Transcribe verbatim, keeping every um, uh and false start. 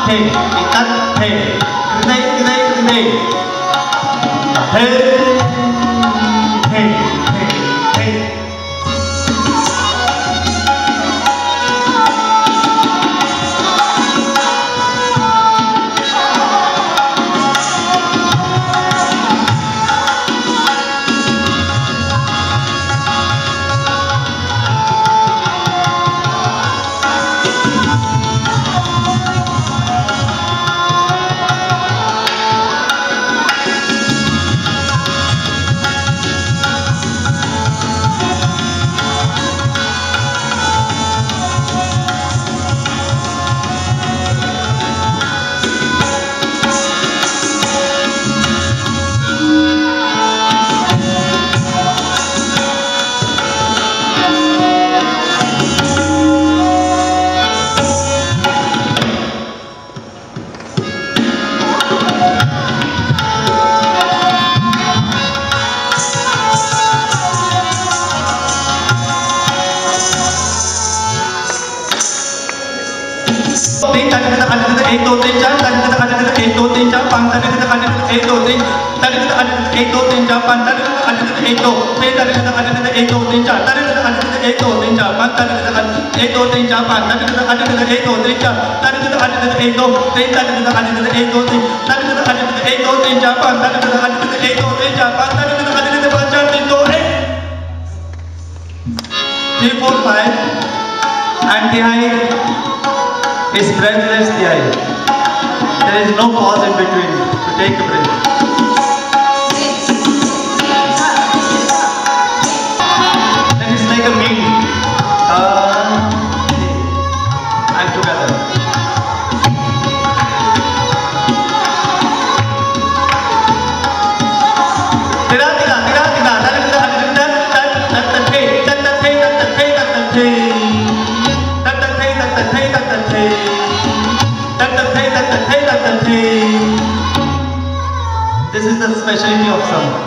Hey, ikat, hey, grenade, grenade, grenade. Hey, hey, hey, hey. एक दो तीन चार तारीख तक आने तक एक दो तीन चार पाँच तारीख तक आने तक एक दो तीन तारीख तक आने तक एक दो तीन चार पाँच तारीख तक आने तक एक दो छह तारीख तक आने तक एक दो तीन चार तारीख तक आने तक एक दो तीन चार पाँच तारीख तक एक दो तीन चार पाँच तारीख तक आने तक एक दो तीन चार तारीख तक आने तक एक दो तीन तारीख तक आने तक एक दो तीन तारीख तक आने तक एक दो तीन चार पाँच तारीख तक आने तक एक दो तीन चार पाँच तारीख तक आने तक पाँच चार तीन दो एक three four five and तिहाई is breathless तिहाई. There is no pause in between to take a breath. Then it's like a meal. Uh, and together. Tira tira tira tira. Tira tira tira tira. Tat tat hey tat tat hey tat tat hey tat tat hey. Tat tat hey tat tat hey tat tat hey. This is the specialty of song.